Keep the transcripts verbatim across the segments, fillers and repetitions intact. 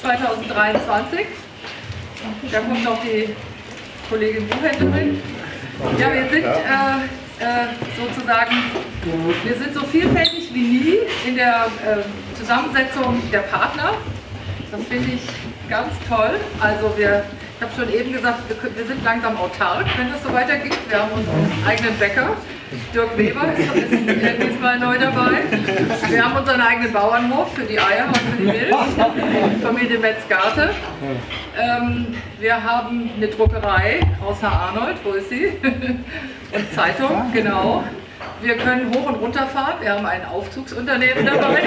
zweitausenddreiundzwanzig. Da kommt noch die Kollegin Buchhändlerin. Ja, wir sind äh, äh, sozusagen, wir sind so vielfältig wie nie in der äh, Zusammensetzung der Partner. Das finde ich ganz toll. Also wir, ich habe schon eben gesagt, wir, wir sind langsam autark, wenn das so weitergeht. Wir haben unseren eigenen Bäcker. Dirk Weber ist, ist diesmal neu dabei. Wir haben unseren eigenen Bauernhof für die Eier und für die Milch, Familie Metz-Garte. Ähm, wir haben eine Druckerei, Haus Herr Arnold, wo ist sie? Und Zeitung, genau. Wir können hoch und runter fahren, wir haben ein Aufzugsunternehmen dabei.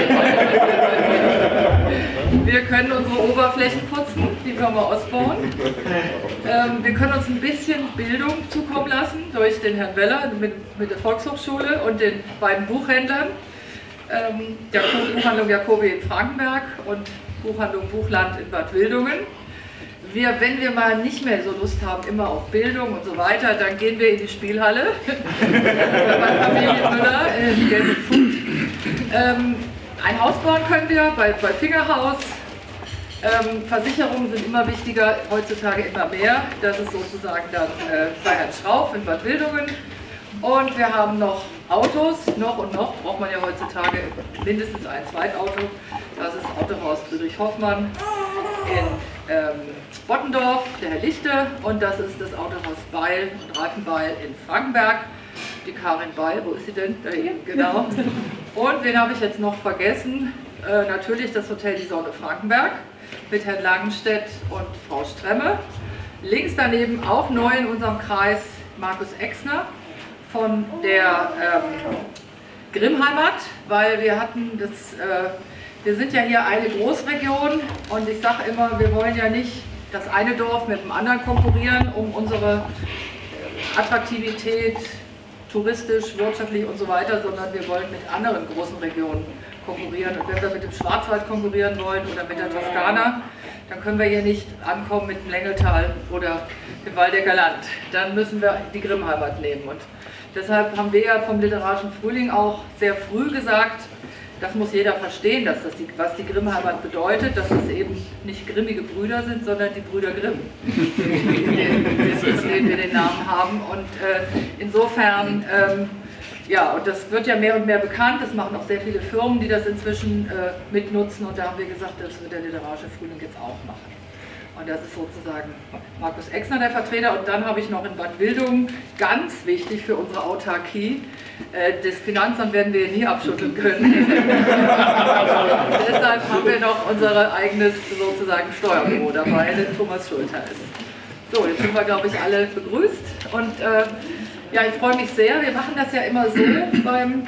Wir können unsere Oberflächen putzen, die Firma Osborn. Ähm, wir können uns ein bisschen Bildung zukommen lassen durch den Herrn Weller mit, mit der Volkshochschule und den beiden Buchhändlern. Ähm, der Buchhandlung Jacobi in Frankenberg und Buchhandlung Buchland in Bad Wildungen. Wir, wenn wir mal nicht mehr so Lust haben, immer auf Bildung und so weiter, dann gehen wir in die Spielhalle bei Familie Müller in Gelsenkirchen. Ähm, ein Haus bauen können wir bei, bei Fingerhaus. Ähm, Versicherungen sind immer wichtiger, heutzutage immer mehr. Das ist sozusagen dann äh, bei Herrn Schrauf in Bad Wildungen. Und wir haben noch Autos, noch und noch braucht man ja heutzutage mindestens ein Zweitauto. Das ist Autohaus Friedrich Hoffmann in ähm, Bottendorf, der Herr Lichte, und das ist das Autohaus Beil und Reifenbeil in Frankenberg. Die Karin Beil, wo ist sie denn? Da eben, genau. Und wen habe ich jetzt noch vergessen? Äh, natürlich das Hotel Die Sonne Frankenberg mit Herrn Langenstedt und Frau Stremme. Links daneben auch neu in unserem Kreis Markus Exner von der ähm, Grimmheimat, weil wir hatten das, äh, wir sind ja hier eine Großregion und ich sage immer, wir wollen ja nicht das eine Dorf mit dem anderen konkurrieren, um unsere Attraktivität touristisch, wirtschaftlich und so weiter, sondern wir wollen mit anderen großen Regionen konkurrieren. Und wenn wir mit dem Schwarzwald konkurrieren wollen oder mit der Toskana, dann können wir hier nicht ankommen mit dem Längeltal oder dem Waldecker Land. Dann müssen wir die Grimmheimat nehmen. Und deshalb haben wir ja vom Literarischen Frühling auch sehr früh gesagt, das muss jeder verstehen, dass das die, was die Grimmheimat bedeutet, dass es eben nicht grimmige Brüder sind, sondern die Brüder Grimm, von denen wir den Namen haben. Und äh, insofern, ähm, ja, und das wird ja mehr und mehr bekannt, das machen auch sehr viele Firmen, die das inzwischen äh, mitnutzen, und da haben wir gesagt, das wird der Literarische Frühling jetzt auch machen. Und das ist sozusagen Markus Exner, der Vertreter. Und dann habe ich noch in Bad Wildungen, ganz wichtig für unsere Autarkie, äh, das Finanzamt werden wir nie abschütteln können. Deshalb haben wir noch unser eigenes sozusagen Steuerbüro dabei, der Thomas Schulter ist. So, jetzt sind wir, glaube ich, alle begrüßt. Und äh, ja, ich freue mich sehr. Wir machen das ja immer so beim,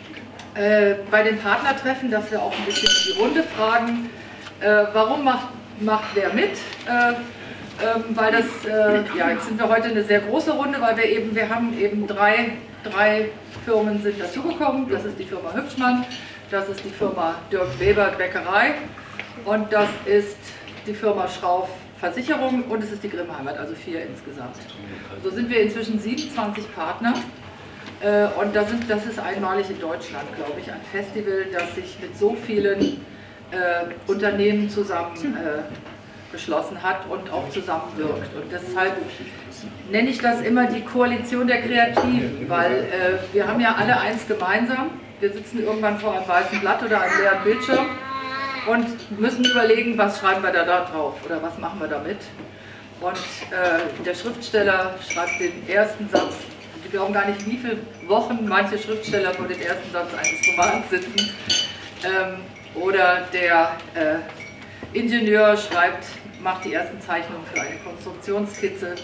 äh, bei den Partnertreffen, dass wir auch ein bisschen in die Runde fragen, äh, warum macht macht wer mit, äh, ähm, weil das, äh, ja, jetzt sind wir heute eine sehr große Runde, weil wir eben, wir haben eben drei, drei Firmen sind dazugekommen, das ist die Firma Hübschmann, das ist die Firma Dirk Weber Bäckerei und das ist die Firma Schrauf Versicherung und es ist die Grimmheimat, also vier insgesamt. So sind wir inzwischen siebenundzwanzig Partner äh, und das, sind, das ist einmalig in Deutschland, glaube ich, ein Festival, das sich mit so vielen Äh, Unternehmen zusammen äh, geschlossen hat und auch zusammenwirkt. Und deshalb nenne ich das immer die Koalition der Kreativen, weil äh, wir haben ja alle eins gemeinsam. Wir sitzen irgendwann vor einem weißen Blatt oder einem leeren Bildschirm und müssen überlegen, was schreiben wir da, da drauf oder was machen wir damit. Und äh, der Schriftsteller schreibt den ersten Satz. Wir glauben gar nicht, wie viele Wochen manche Schriftsteller vor dem ersten Satz eines Romans sitzen. Ähm, Oder der äh, Ingenieur schreibt, macht die ersten Zeichnungen für eine Konstruktionskizze.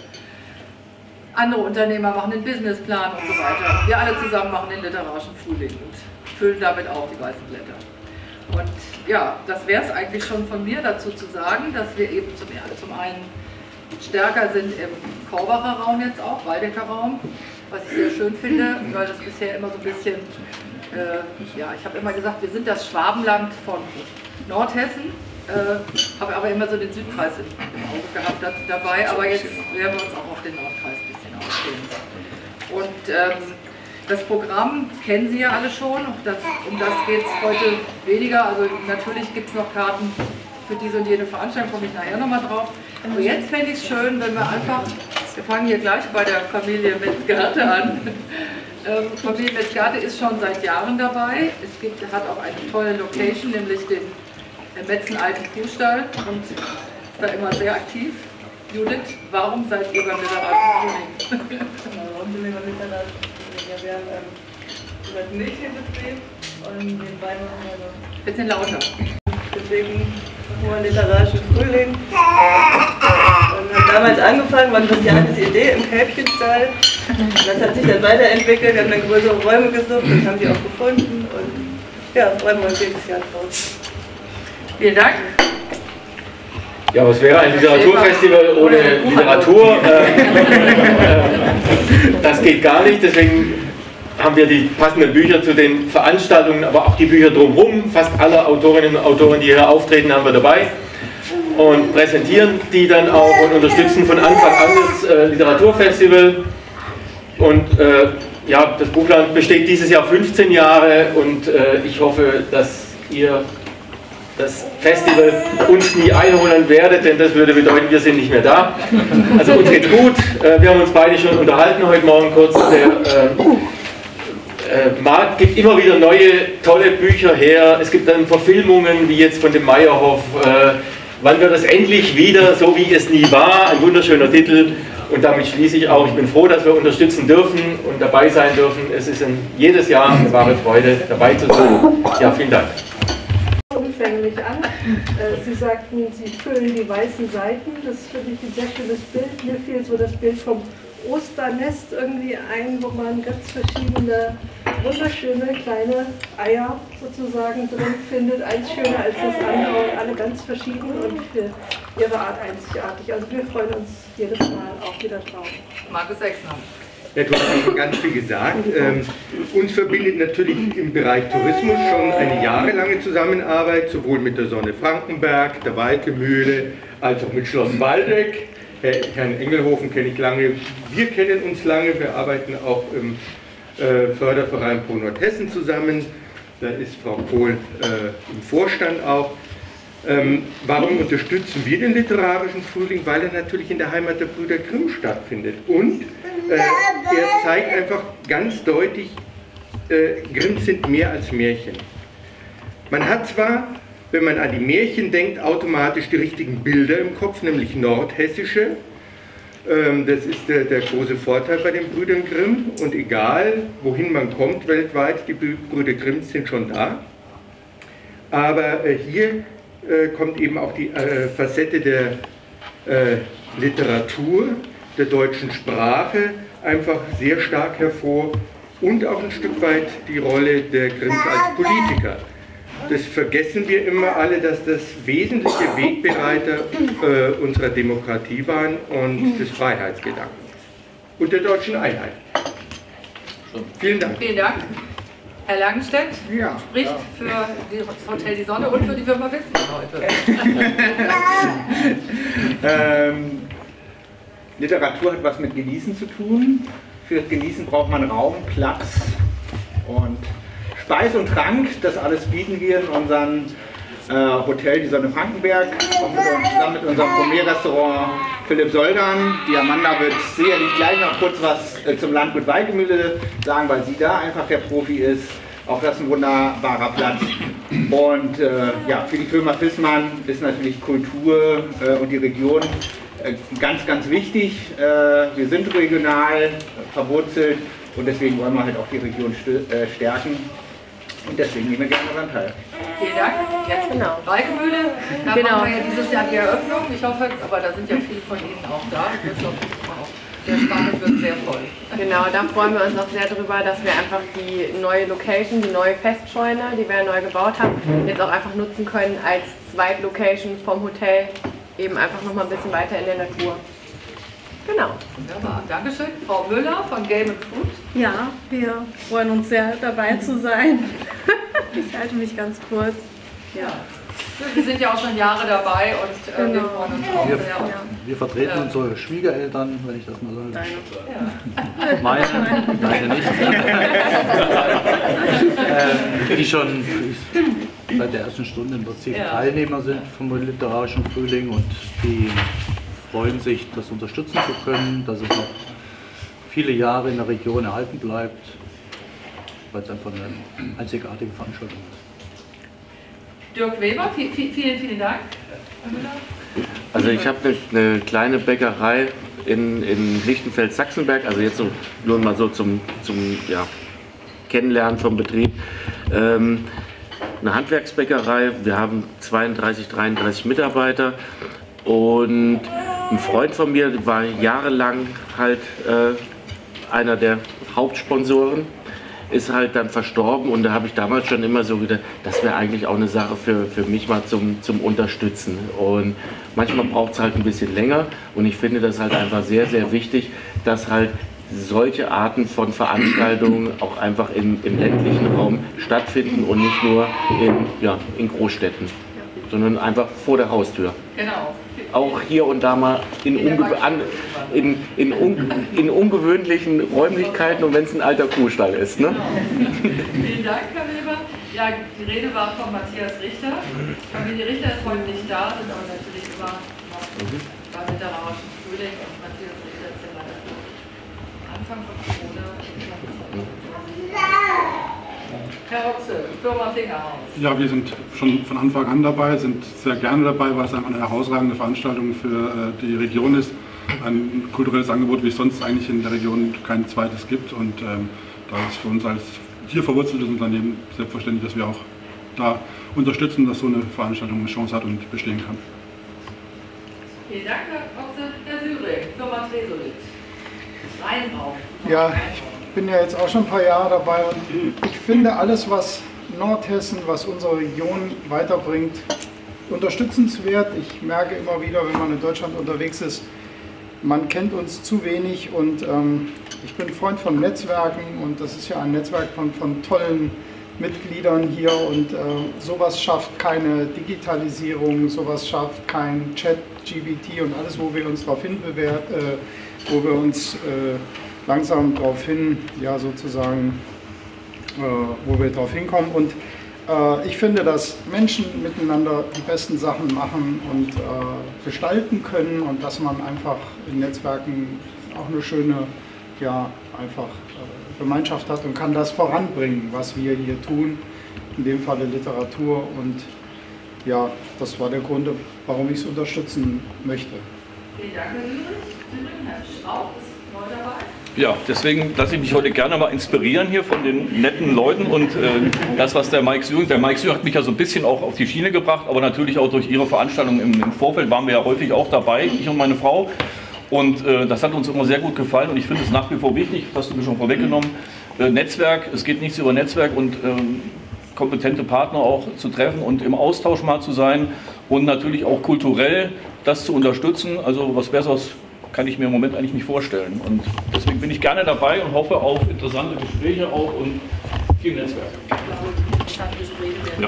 Andere Unternehmer machen den Businessplan und so weiter. Wir alle zusammen machen den Literarischen Frühling und füllen damit auch die weißen Blätter. Und ja, das wäre es eigentlich schon von mir dazu zu sagen, dass wir eben zum, zum einen stärker sind im Korbacher Raum jetzt auch, Waldecker Raum, was ich sehr schön finde, weil das bisher immer so ein bisschen Äh, ja, ich habe immer gesagt, wir sind das Schwabenland von Nordhessen, äh, habe aber immer so den Südkreis im, im Auge gehabt dabei, aber jetzt werden wir uns auch auf den Nordkreis ein bisschen ausdehnen. Und ähm, das Programm kennen Sie ja alle schon, das, um das geht es heute weniger, also natürlich gibt es noch Karten für diese und jene Veranstaltung, komme ich nachher nochmal drauf. Aber jetzt fände ich es schön, wenn wir einfach, wir fangen hier gleich bei der Familie Metzgarte an. Ähm, Familie Metzgarte ist schon seit Jahren dabei. Es gibt, hat auch eine tolle Location, nämlich den Metzen alten Kuhstall und ist da immer sehr aktiv. Judith, warum seid ihr beim Literaten Frühling? Warum sind wir beim Literaten Frühling? Ja, wir haben ähm, über den Mädchenbetrieb und nebenbei machen wir noch. Bisschen lauter. Deswegen machen wir einen literarischen Frühling. Und haben damals angefangen, war Christianes Idee im Kälbchenstall. Und das hat sich dann weiterentwickelt, wir haben dann größere Räume gesucht und haben die auch gefunden. Und ja, freuen wir uns jedes Jahr drauf. Vielen Dank. Ja, was wäre ein Literaturfestival ohne Literatur? Das geht gar nicht, deswegen haben wir die passenden Bücher zu den Veranstaltungen, aber auch die Bücher drumherum. Fast alle Autorinnen und Autoren, die hier auftreten, haben wir dabei und präsentieren die dann auch und unterstützen von Anfang an das äh, Literaturfestival. Und äh, ja, das Buchland besteht dieses Jahr fünfzehn Jahre und äh, ich hoffe, dass ihr das Festival uns nie einholen werdet, denn das würde bedeuten, wir sind nicht mehr da. Also uns geht's gut, wir haben uns beide schon unterhalten heute Morgen kurz. Der äh, äh, Markt gibt immer wieder neue, tolle Bücher her. Es gibt dann Verfilmungen, wie jetzt von dem Meyerhoff. Äh, wann wird es endlich wieder, so wie es nie war? Ein wunderschöner Titel. Und damit schließe ich auch, ich bin froh, dass wir unterstützen dürfen und dabei sein dürfen. Es ist ein, jedes Jahr eine wahre Freude, dabei zu sein. Ja, vielen Dank. Umfänglich an. Sie sagten, Sie füllen die weißen Seiten. Das ist für mich ein sehr schönes Bild. Mir fiel so das Bild vom Osternest irgendwie ein, wo man ganz verschiedene, wunderschöne kleine Eier sozusagen drin findet. Eins schöner als das andere und alle ganz verschieden und für ihre Art einzigartig. Also wir freuen uns jedes Mal auch wieder drauf. Markus Exner. Ja, du hast schon ganz viel gesagt. Ähm, uns verbindet natürlich im Bereich Tourismus schon eine jahrelange Zusammenarbeit, sowohl mit der Sonne Frankenberg, der Walke-Mühle, als auch mit Schloss Waldeck. Herr, Herrn Engelhofen kenne ich lange, wir kennen uns lange, wir arbeiten auch im äh, Förderverein Pro Nordhessen zusammen. Da ist Frau Kohl äh, im Vorstand auch. Ähm, warum unterstützen wir den literarischen Frühling? Weil er natürlich in der Heimat der Brüder Grimm stattfindet. Und äh, er zeigt einfach ganz deutlich, äh, Grimm sind mehr als Märchen. Man hat zwar, wenn man an die Märchen denkt, automatisch die richtigen Bilder im Kopf, nämlich nordhessische. Ähm, das ist der, der große Vorteil bei den Brüdern Grimm. Und egal, wohin man kommt weltweit, die Brüder Grimm sind schon da. Aber äh, hier kommt eben auch die äh, Facette der äh, Literatur, der deutschen Sprache einfach sehr stark hervor und auch ein Stück weit die Rolle der Grimms als Politiker. Das vergessen wir immer alle, dass das wesentliche Wegbereiter äh, unserer Demokratie waren und des Freiheitsgedankens und der deutschen Einheit. Vielen Dank. Vielen Dank. Herr Langenstedt ja, spricht ja. für das Hotel Die Sonne und für die Firma Wissmann heute. ähm, Literatur hat was mit Genießen zu tun. Für Genießen braucht man Raum, Platz und Speis und Trank. Das alles bieten wir in unserem äh, Hotel Die Sonne Frankenberg und mit uns, zusammen mit unserem Gourmet-Restaurant Philipp Soldan. Die Amanda wird sicherlich gleich noch kurz was äh, zum Landgut Walke-Mühle sagen, weil sie da einfach der Profi ist. Auch das ist ein wunderbarer Platz. Und äh, ja, für die Firma Fissmann ist natürlich Kultur äh, und die Region äh, ganz, ganz wichtig. Äh, wir sind regional verwurzelt und deswegen wollen wir halt auch die Region äh, stärken. Und deswegen nehmen wir gerne daran teil. Vielen Dank. Jetzt genau. Walke-Mühle, da genau. Machen wir ja dieses Jahr die Eröffnung. Ich hoffe, aber da sind ja viele von Ihnen auch da. Das wird auch sehr spannend, wird sehr voll. Genau, da freuen wir uns auch sehr drüber, dass wir einfach die neue Location, die neue Festscheune, die wir neu gebaut haben, jetzt auch einfach nutzen können als Zweitlocation vom Hotel, eben einfach noch mal ein bisschen weiter in der Natur. Genau. Wunderbar. Dankeschön. Frau Müller von Game and Food. Ja, wir freuen uns sehr, dabei zu sein. Ich halte mich ganz kurz. Ja. Wir sind ja auch schon Jahre dabei und äh, genau. wir freuen uns auch wir, sehr. Ja. Wir vertreten ja. unsere Schwiegereltern, wenn ich das mal sage. Deine. Ja. Meine, deine nicht. ähm, die schon seit der ersten Stunde im Prinzip Ja. Teilnehmer sind vom literarischen Frühling und die freuen sich, das unterstützen zu können, dass es noch viele Jahre in der Region erhalten bleibt, weil es einfach eine einzigartige Veranstaltung ist. Dirk Weber, vielen, vielen, vielen Dank. Also ich habe eine, eine kleine Bäckerei in, in Lichtenfeld-Sachsenberg, also jetzt so, nur mal so zum, zum ja, Kennenlernen vom Betrieb. Ähm, eine Handwerksbäckerei, wir haben zweiunddreißig, dreiunddreißig Mitarbeiter und ein Freund von mir war jahrelang halt äh, einer der Hauptsponsoren, ist halt dann verstorben und da habe ich damals schon immer so gedacht, das wäre eigentlich auch eine Sache für, für mich mal zum, zum Unterstützen. Und manchmal braucht es halt ein bisschen länger und ich finde das halt einfach sehr, sehr wichtig, dass halt solche Arten von Veranstaltungen auch einfach in, im ländlichen Raum stattfinden und nicht nur in, ja, in Großstädten, sondern einfach vor der Haustür. Genau. Auch hier und da mal in, unge an, in, in, un in ungewöhnlichen Räumlichkeiten und wenn es ein alter Kuhstall ist. Ne? Genau. Vielen Dank, Herr Weber. Ja, die Rede war von Matthias Richter. Familie Richter ist heute nicht da, sind aber natürlich immer noch beim literarischen Frühling und Matthias Richter ist ja leider Anfang von Corona. Herr Ochse, Firma Fingerhaus. Ja, wir sind schon von Anfang an dabei, sind sehr gerne dabei, weil es einfach eine herausragende Veranstaltung für äh, die Region ist. Ein kulturelles Angebot, wie es sonst eigentlich in der Region kein zweites gibt. Und ähm, da ist es für uns als hier verwurzeltes Unternehmen selbstverständlich, dass wir auch da unterstützen, dass so eine Veranstaltung eine Chance hat und bestehen kann. Vielen Dank, Herr Ochse. Herr Syring, Firma Tresolit. Rheinbau. Ja, ich bin ja jetzt auch schon ein paar Jahre dabei und ich finde alles, was Nordhessen, was unsere Region weiterbringt, unterstützenswert. Ich merke immer wieder, wenn man in Deutschland unterwegs ist, man kennt uns zu wenig und ähm, ich bin Freund von Netzwerken und das ist ja ein Netzwerk von, von tollen Mitgliedern hier und äh, sowas schafft keine Digitalisierung, sowas schafft kein Chat, G P T und alles, wo wir uns darauf hinbewährt, äh, wo wir uns äh, langsam darauf hin, ja sozusagen, äh, wo wir darauf hinkommen. Und äh, ich finde, dass Menschen miteinander die besten Sachen machen und äh, gestalten können und dass man einfach in Netzwerken auch eine schöne, ja, einfach äh, Gemeinschaft hat und kann das voranbringen, was wir hier tun, in dem Falle Literatur. Und ja, das war der Grund, warum ich es unterstützen möchte. Vielen Dank, Herr Syring. Herr Strauch ist neu dabei. Ja, deswegen lasse ich mich heute gerne mal inspirieren hier von den netten Leuten und äh, das, was der Mike Syring, der Mike Syring hat mich ja so ein bisschen auch auf die Schiene gebracht, aber natürlich auch durch ihre Veranstaltung im, im Vorfeld waren wir ja häufig auch dabei, ich und meine Frau. Und äh, das hat uns immer sehr gut gefallen und ich finde es nach wie vor wichtig, das hast du mir schon vorweggenommen, äh, Netzwerk, es geht nichts über Netzwerk und äh, kompetente Partner auch zu treffen und im Austausch mal zu sein und natürlich auch kulturell das zu unterstützen, also was Besseres kann ich mir im Moment eigentlich nicht vorstellen. Und deswegen bin ich gerne dabei und hoffe auf interessante Gespräche auch und viel Netzwerk. Ja.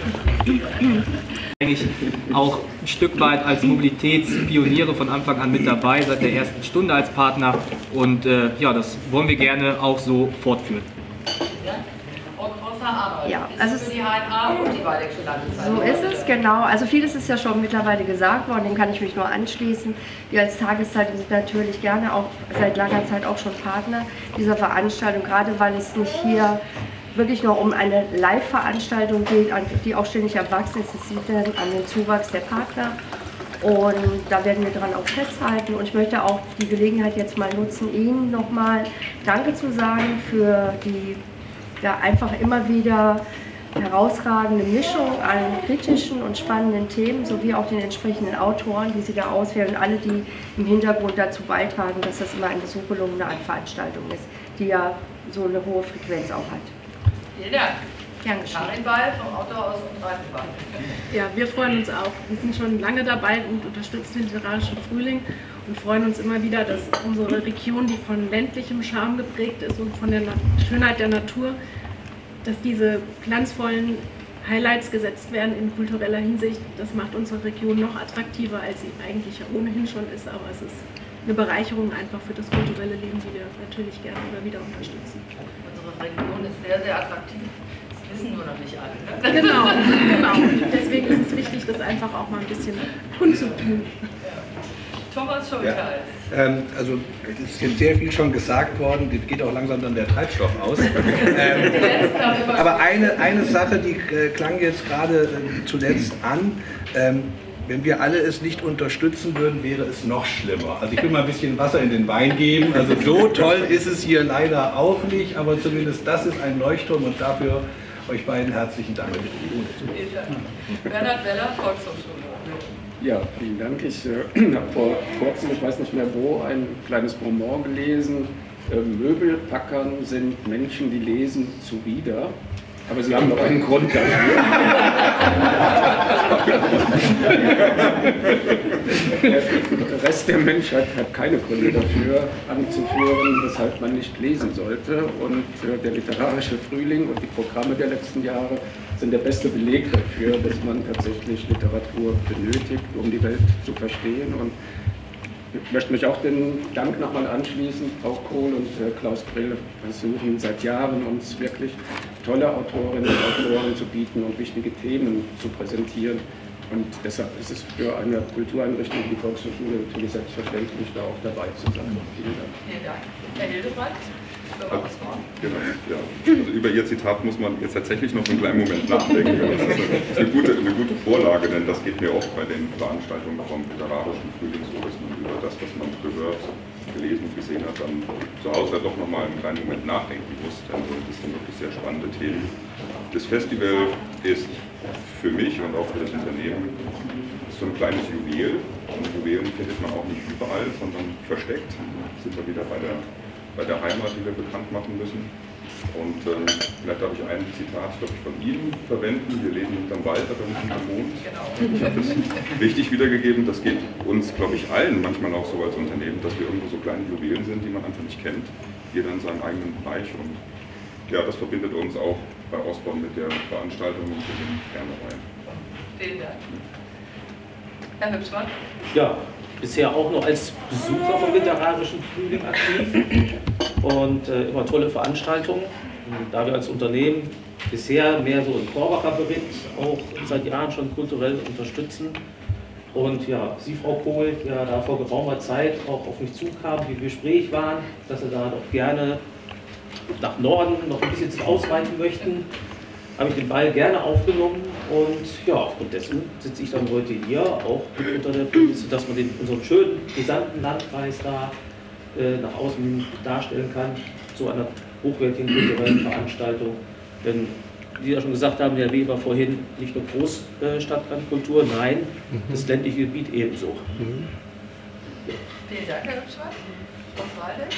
Eigentlich auch ein Stück weit als Mobilitätspioniere von Anfang an mit dabei, seit der ersten Stunde als Partner. Und äh, ja, das wollen wir gerne auch so fortführen. Ja, also für die H N A und die Waldeckische Landeszeitung. So ist es, genau. Also vieles ist ja schon mittlerweile gesagt worden, dem kann ich mich nur anschließen. Wir als Tageszeitung sind natürlich gerne auch seit langer Zeit auch schon Partner dieser Veranstaltung, gerade weil es nicht hier wirklich nur um eine Live-Veranstaltung geht, die auch ständig erwachsen ist. Das sieht man an dem Zuwachs der Partner. Und da werden wir dran auch festhalten. Und ich möchte auch die Gelegenheit jetzt mal nutzen, Ihnen nochmal Danke zu sagen für die ja, einfach immer wieder herausragende Mischung an kritischen und spannenden Themen, sowie auch den entsprechenden Autoren, die Sie da auswählen und alle, die im Hintergrund dazu beitragen, dass das immer eine so gelungene Veranstaltung ist, die ja so eine hohe Frequenz auch hat. Vielen Dank. Gern geschehen. Karin Ball vom Autohaus und Reifenbahn. Ja, wir freuen uns auch. Wir sind schon lange dabei und unterstützen den literarischen Frühling und freuen uns immer wieder, dass unsere Region, die von ländlichem Charme geprägt ist und von der Schönheit der Natur, dass diese glanzvollen Highlights gesetzt werden in kultureller Hinsicht. Das macht unsere Region noch attraktiver, als sie eigentlich ja ohnehin schon ist, aber es ist eine Bereicherung einfach für das kulturelle Leben, die wir natürlich gerne immer wieder unterstützen. Unsere Region ist sehr, sehr attraktiv. Es wissen nur noch nicht alle. Ne? Genau, genau. Deswegen ist es wichtig, das einfach auch mal ein bisschen kundzutun. Thomas Schulteis. Ja. Ähm, also es ist jetzt sehr viel schon gesagt worden, das geht auch langsam dann der Treibstoff aus. ähm, aber eine, eine Sache, die äh, klang jetzt gerade äh, zuletzt an, ähm, wenn wir alle es nicht unterstützen würden, wäre es noch schlimmer. Also ich will mal ein bisschen Wasser in den Wein geben. Also so toll ist es hier leider auch nicht, aber zumindest das ist ein Leuchtturm und dafür euch beiden herzlichen Dank. Bernhard Weller, Volkshochschule. Ja, vielen Dank. Ich äh, habe vor kurzem, ich weiß nicht mehr wo, ein kleines Bonbon gelesen. Äh, Möbelpackern sind Menschen, die lesen, zuwider. Aber sie haben noch einen Grund dafür. Der Rest der Menschheit hat keine Gründe dafür anzuführen, weshalb man nicht lesen sollte. Und äh, der literarische Frühling und die Programme der letzten Jahre sind der beste Beleg dafür, dass man tatsächlich Literatur benötigt, um die Welt zu verstehen. Und ich möchte mich auch den Dank nochmal anschließen. Frau Kohl und äh, Klaus Brill versuchen seit Jahren, uns wirklich tolle Autorinnen und Autoren zu bieten und wichtige Themen zu präsentieren. Und deshalb ist es für eine Kultureinrichtung wie die Volkshochschule natürlich selbstverständlich, da auch dabei zu sein. Vielen Dank. Vielen Dank. Herr Hildebrand? Genau, ja. Also über Ihr Zitat muss man jetzt tatsächlich noch einen kleinen Moment nachdenken. Das ist eine gute, eine gute Vorlage, denn das geht mir oft bei den Veranstaltungen vom literarischen Frühling so, dass man über das, was man gehört, gelesen und gesehen hat, dann zu Hause doch nochmal einen kleinen Moment nachdenken muss. Denn das sind wirklich sehr spannende Themen. Das Festival ist für mich und auch für das Unternehmen so ein kleines Juwel. Und Juwelen findet man auch nicht überall, sondern versteckt. Da sind wir wieder bei der bei der Heimat, die wir bekannt machen müssen. Und ähm, vielleicht darf ich ein Zitat, glaube ich, von Ihnen verwenden. Wir leben hinterm Wald, aber nicht hinterm Mond. Ich habe das richtig wiedergegeben. Das geht uns, glaube ich, allen manchmal auch so als Unternehmen, dass wir irgendwo so kleine Juwelen sind, die man einfach nicht kennt. Jeder in seinem eigenen Bereich. Und ja, das verbindet uns auch bei Osborn mit der Veranstaltung und mit den Fernereien. Vielen Dank. Herr Hübschmann? Ja, bisher auch noch als Besucher vom literarischen Frühling aktiv und äh, immer tolle Veranstaltungen. Da wir als Unternehmen bisher mehr so im Korbacher Bericht auch seit Jahren schon kulturell unterstützen. Und ja, Sie, Frau Kohl, ja da vor geraumer Zeit auch auf mich zukam, wie im Gespräch waren, dass Sie da doch gerne nach Norden noch ein bisschen ausweiten möchten, habe ich den Ball gerne aufgenommen und ja, aufgrund dessen sitze ich dann heute hier, auch unter der Prämisse, dass man den, unseren schönen gesamten Landkreis da äh, nach außen darstellen kann, zu einer hochwertigen kulturellen Veranstaltung. Denn, wie Sie ja schon gesagt haben, Herr Weber vorhin, nicht nur Großstadtrandkultur, nein, das ländliche Gebiet ebenso. Mhm. Vielen Dank, Herr Hübschmann. Frau Waldeck?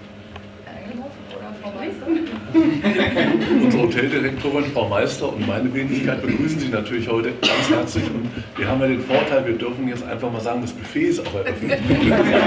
Oder Frau Meister? Unsere Hoteldirektorin, Frau Meister und meine Wenigkeit begrüßen Sie natürlich heute ganz herzlich. Und wir haben ja den Vorteil, wir dürfen jetzt einfach mal sagen, das Buffet ist auch eröffnet. Sie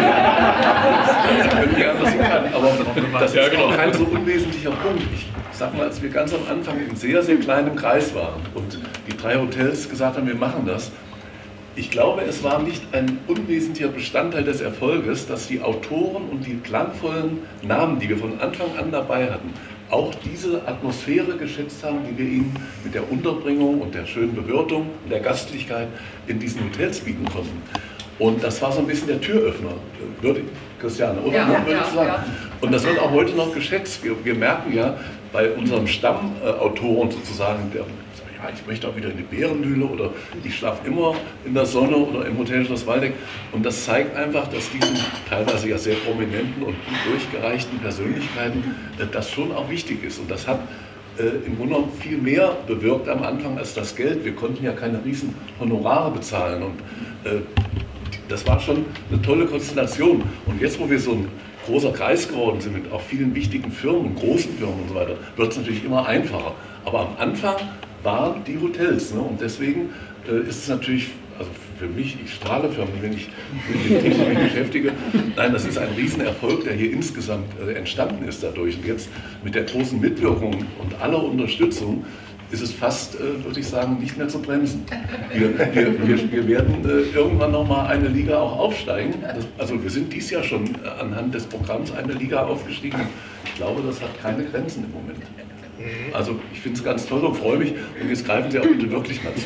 können gerne, was Sie können, aber das ist auch kein so unwesentlicher Punkt. Ich sag mal, als wir ganz am Anfang in sehr, sehr kleinem Kreis waren und die drei Hotels gesagt haben, wir machen das, ich glaube, es war nicht ein unwesentlicher Bestandteil des Erfolges, dass die Autoren und die klangvollen Namen, die wir von Anfang an dabei hatten, auch diese Atmosphäre geschätzt haben, die wir ihnen mit der Unterbringung und der schönen Bewirtung und der Gastlichkeit in diesen Hotels bieten konnten. Und das war so ein bisschen der Türöffner, würde Christiane, oder? Ja, würde ja, ich sagen. ja. Und das wird auch heute noch geschätzt. Wir, wir merken ja bei unseren Stammautoren sozusagen, der, ja, ich möchte auch wieder in die Bärenmühle oder ich schlafe immer in der Sonne oder im Hotel Schloss Waldeck. Und das zeigt einfach, dass diesen teilweise ja sehr prominenten und gut durchgereichten Persönlichkeiten äh, das schon auch wichtig ist. Und das hat äh, im Grunde genommen viel mehr bewirkt am Anfang als das Geld. Wir konnten ja keine riesen Honorare bezahlen. Und äh, das war schon eine tolle Konstellation. Und jetzt, wo wir so ein großer Kreis geworden sind mit auch vielen wichtigen Firmen, großen Firmen und so weiter, wird es natürlich immer einfacher. Aber am Anfang waren die Hotels. Ne? Und deswegen äh, ist es natürlich, also für mich, ich strahle förmlich, wenn ich mit dem Thema mich beschäftige. Nein, das ist ein Riesenerfolg, der hier insgesamt äh, entstanden ist dadurch. Und jetzt mit der großen Mitwirkung und aller Unterstützung ist es fast, äh, würde ich sagen, nicht mehr zu bremsen. Wir, wir, wir, wir werden äh, irgendwann nochmal eine Liga auch aufsteigen. Das, also wir sind dies Jahr schon äh, anhand des Programms eine Liga aufgestiegen. Ich glaube, das hat keine Grenzen im Moment. Also ich finde es ganz toll und freue mich. Und jetzt greifen Sie auch bitte wirklich mal zu.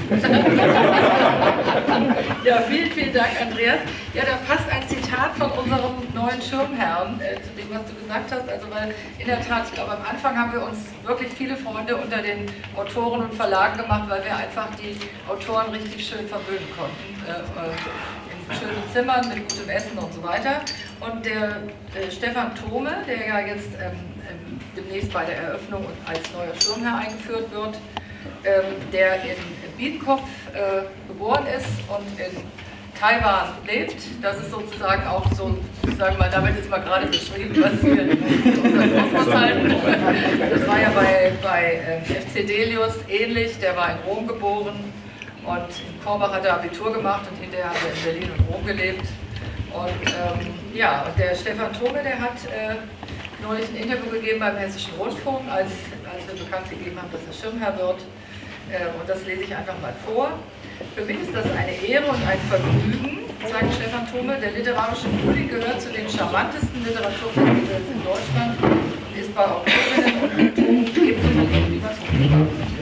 Ja, vielen, vielen Dank, Andreas. Ja, da passt ein Zitat von unserem neuen Schirmherrn, äh, zu dem, was du gesagt hast. Also weil in der Tat, ich glaube, am Anfang haben wir uns wirklich viele Freunde unter den Autoren und Verlagen gemacht, weil wir einfach die Autoren richtig schön verwöhnen konnten. Äh, in schönen Zimmern, mit gutem Essen und so weiter. Und der äh, Stefan Thome, der ja jetzt ähm, ähm, demnächst bei der Eröffnung als neuer Schirmherr eingeführt wird, ähm, der in Biedenkopf äh, geboren ist und in Taiwan lebt. Das ist sozusagen auch so, ich sage mal, damit ist mal gerade beschrieben, was wir in unserem Kosmos halten. Das war ja bei, bei ähm, F C Delius ähnlich, der war in Rom geboren. Und in Korbach hat er Abitur gemacht und hinterher hat er in Berlin und Rom gelebt. Und ähm, ja, und der Stefan Thome, der hat äh, neulich ein Interview gegeben beim Hessischen Rundfunk, als, als wir bekannt gegeben haben, dass er Schirmherr wird. Äh, und das lese ich einfach mal vor. Für mich ist das eine Ehre und ein Vergnügen, sagt Stefan Thome. Der literarische Frühling gehört zu den charmantesten Literaturfestivals in Deutschland und ist bei Autorinnen und Autoren ebenso beliebt wie bei Publikum.